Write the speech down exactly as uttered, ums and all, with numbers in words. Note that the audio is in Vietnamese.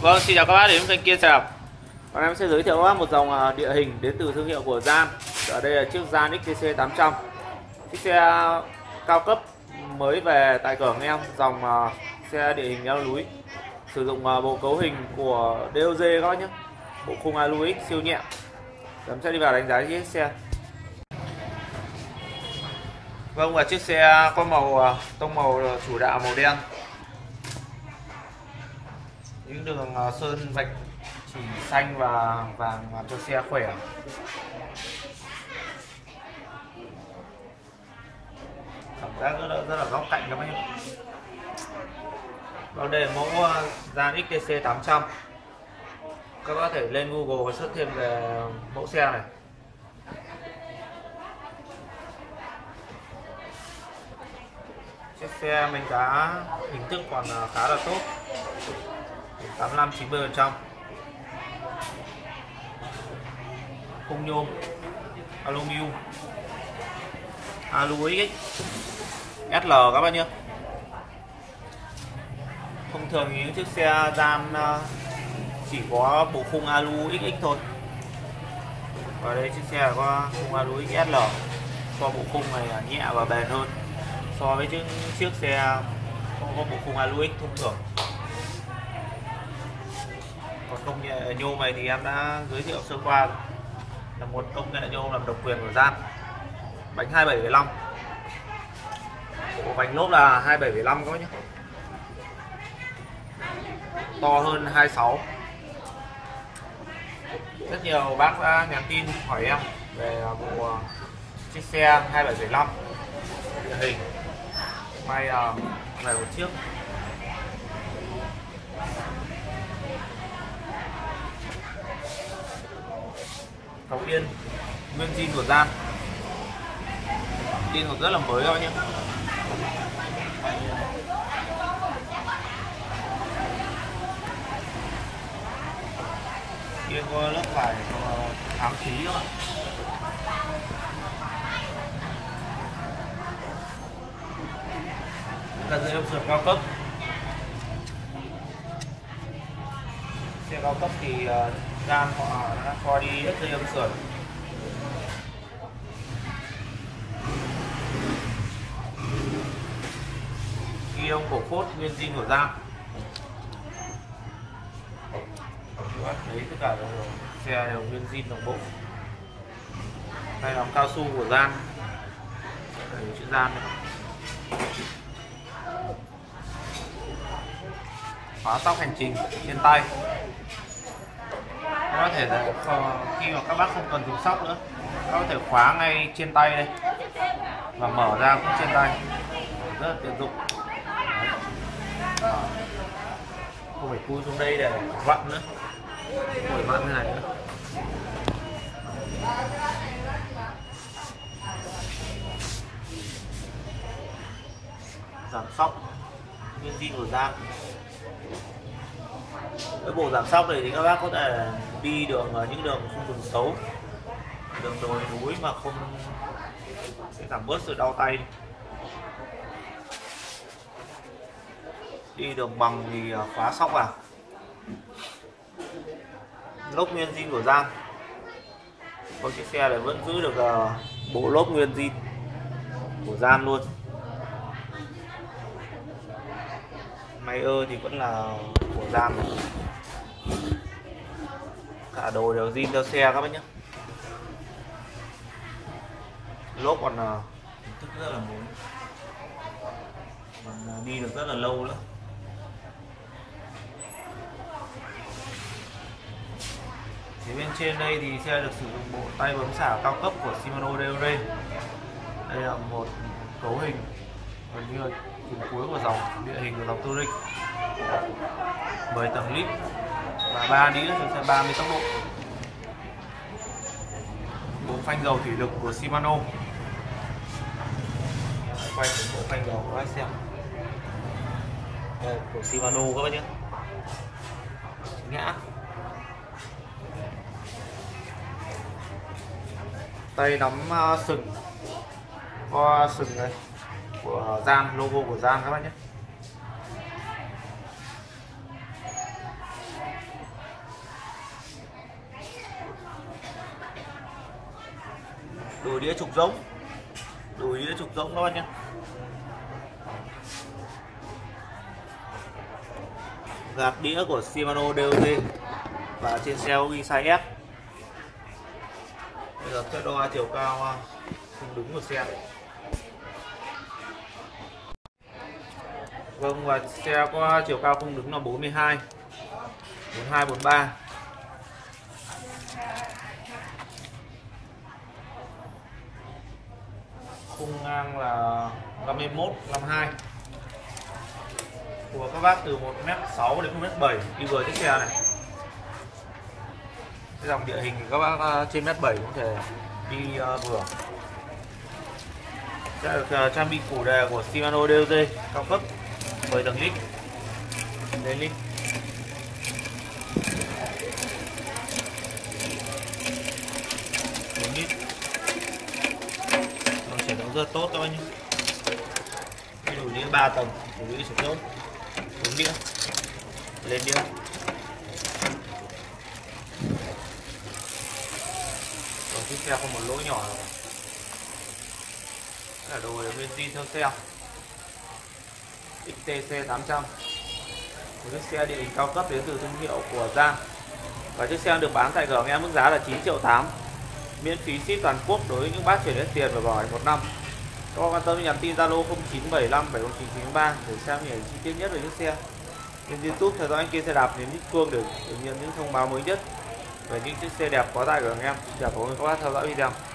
Vâng, xin chào các bác đến với kênh Kiên Xe Đạp. Hôm nay em sẽ giới thiệu các bác một dòng địa hình đến từ thương hiệu của Gian. Ở đây là chiếc Gian ích tê xê tám trăm, chiếc xe cao cấp mới về tại cửa anh em, dòng xe địa hình leo núi, sử dụng bộ cấu hình của đê ô giê các bác nhé, bộ khung alu X siêu nhẹ. Em sẽ đi vào đánh giá chiếc xe. Vâng, và chiếc xe có màu tông màu chủ đạo màu đen, những đường sơn vạch chỉ xanh và vàng làm cho xe khỏe. Cảm giác rất là, rất là góc cạnh các bác nhé. Vào đây là mẫu Gian ích tê xê tám trăm. Các bác có thể lên Google và search thêm về mẫu xe này. Chiếc xe mình giá hình thức còn khá là tốt, tám mươi lăm đến chín mươi phần trăm. Khung nhôm aluminum alu ích ét lờ các bác nhé. Thông thường những chiếc xe Gian chỉ có bộ khung alu ích ích thôi. Và đây chiếc xe có khung alu ích ét lờ, so bộ khung này nhẹ và bền hơn so với những chiếc xe không có bộ khung alu ích thông thường. Còn công nghệ nhôm này thì em đã giới thiệu sơ qua, là một công nghệ nhôm làm độc quyền của Gian. Bánh hai bảy bảy năm, bộ vành lốp là hai bảy bảy năm các bác nhé, to hơn hai sáu. Rất nhiều bác đã nhắn tin hỏi em về bộ chiếc xe hai bảy bảy năm địa hình, may về một chiếc. Cọc yên nguyên zin của Gian, yên còn rất là mới thôi nhé. Yên có lớp vải thám khí các bạn. Cả dây âm sườn cao cấp. Xe cao cấp thì Gian họ đã cho đi hết dây âm sườn. Ghi ông cổ phốt nguyên zin của Gian. Đấy, tất cả xe đều nguyên zin đồng bộ. Tay nắm cao su của Gian, đấy, chữ Gian này. Khóa sóc hành trình trên tay. Có thể là khi mà các bác không cần dùng sóc nữa, các có thể khóa ngay trên tay đây và mở ra cũng trên tay, rất là tiện dụng. Không phải cúi xuống đây để vặn nữa, không phải vặn thế này nữa. Giảm sóc nguyên zin của Gian. Với bộ giảm sóc này thì các bác có thể đi đường ở những đường không đường xấu, đường đồi núi mà không sẽ giảm bớt sự đau tay. Đi đường bằng thì khóa sóc vào. Lốp nguyên zin của Gian. Có chiếc xe này vẫn giữ được bộ lốp nguyên zin của Gian luôn. Máy ơ thì vẫn là của Gian này. Cả đồ đều zin theo xe các bác nhé. Lốp còn hình thức rất là mới, còn đi được rất là lâu nữa. Phía bên trên đây thì xe được sử dụng bộ tay bấm xả cao cấp của Shimano đê ô giê. Đây là một cấu hình gần như là phần cuối của dòng địa hình của dòng Touring, mười tầng lip và ba đĩa cho xe ba mươi tốc độ. Bộ phanh dầu thủy lực của Shimano. Quay bộ phanh dầu của các xem. Đây, của Shimano các bác nhé. Ngã. Tay nắm sừng, co sừng này của Gian, logo của Gian các bác nhé. Đùi đĩa trục giống, đùi đĩa trục giống các bác nhé. Gạt đĩa của Shimano đê o tê và trên xe có ghi size S. Bây giờ sẽ đo chiều cao khung đứng của xe. Vâng, và xe có chiều cao khung đứng là bốn mươi hai, bốn mươi hai, bốn mươi ba. Khung ngang là năm mươi mốt, năm mươi hai. Của các bác từ một mét sáu đến một mét bảy đi vừa chiếc xe này. Cái dòng địa hình thì các bác trên mét bảy cũng thể đi uh, vừa. Sẽ được uh, trang bị củ đề của Shimano đê o tê cao cấp mười tầng lít lên lít. bốn lít. Nó sẽ đấu rất tốt các bác nhé. Đủ đĩa ba tầng, đủ đĩa sụp tốt, xuống đĩa, lên đĩa. Còn chiếc xe có một lỗ nhỏ nào. Đây là đồ bên zin theo xe ích tê xê tám trăm, một chiếc xe địa hình cao cấp đến từ thương hiệu của Gian. Và chiếc xe được bán tại cửa em mức giá là chín triệu tám, miễn phí ship toàn quốc đối với những bác chuyển hết tiền và bảo hành một năm. Các bạn quan tâm nhắn tin Zalo không chín bảy năm bảy không chín chín ba để xem hình ảnh chi tiết nhất về chiếc xe. Trên YouTube theo dõi anh kia xe đạp đến Nít Cuông để được nhận những thông báo mới nhất về những chiếc xe đẹp có tại cửa hàng em. Xin chào các bạn theo dõi video.